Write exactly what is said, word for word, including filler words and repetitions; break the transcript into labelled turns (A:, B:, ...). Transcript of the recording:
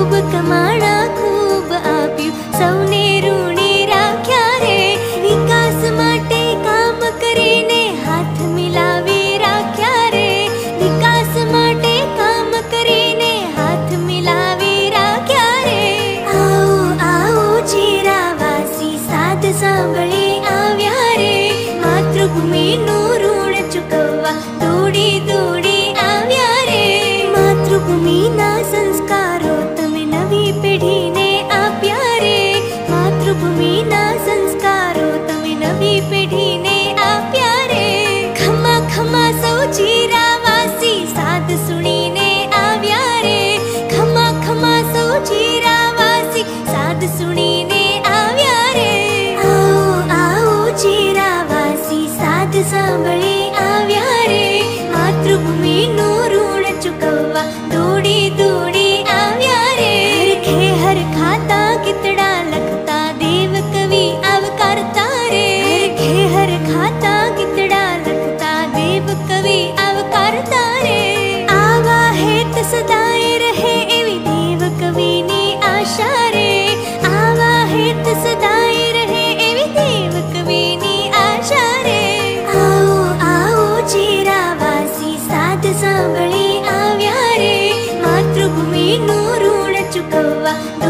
A: खूब कमाणा खूब आप्यु सौने ऋणी राख्या रे। विकास माटे काम करीने हाथ मिलावी राख्या रे। विकास माटे काम करीने हाथ मिलावी राख्या रे। आओ आओ जीरावासी साध सांभळी आव्या रे। मातृभूमिનું ઋણ ચૂકવવા દોડી દોડી આવ્યા રે। માતૃભૂમિના સંસ્કારો તમે નવી પેઢીને આપ્યા રે। માતૃભૂમિના સંસ્કારો તમે નવી પેઢીને આપ્યા રે। ખમા ખમા સૌ જીરાવાસી સાદ સુણીને આવ્યા રે। ખમા ખમા સૌ જીરાવાસી સાદ સુણીને આવ્યા રે। आओ आओ जीरावासी साध सांभळी आव्या रे। मातृभूमिનું ઋણ ચૂકવવા દોડી દોડી આવ્યા રે। હરખે હરખાતા ગીતડા લખતા દેવ કવિ આવકારતા રે। હરખે હરખાતા ગીતડા લખતા દેવ કવિ આવકારતા રે। આવા હેત સદાય રહે એવી દેવ કવિની આશા રે। આવા હેત સદાય રહે એવી દેવ કવિની આશા રે। आओ आओ जीरावासी साध सांभळी आव्या रे। मातृभूमिનું ઋણ ચૂકવવા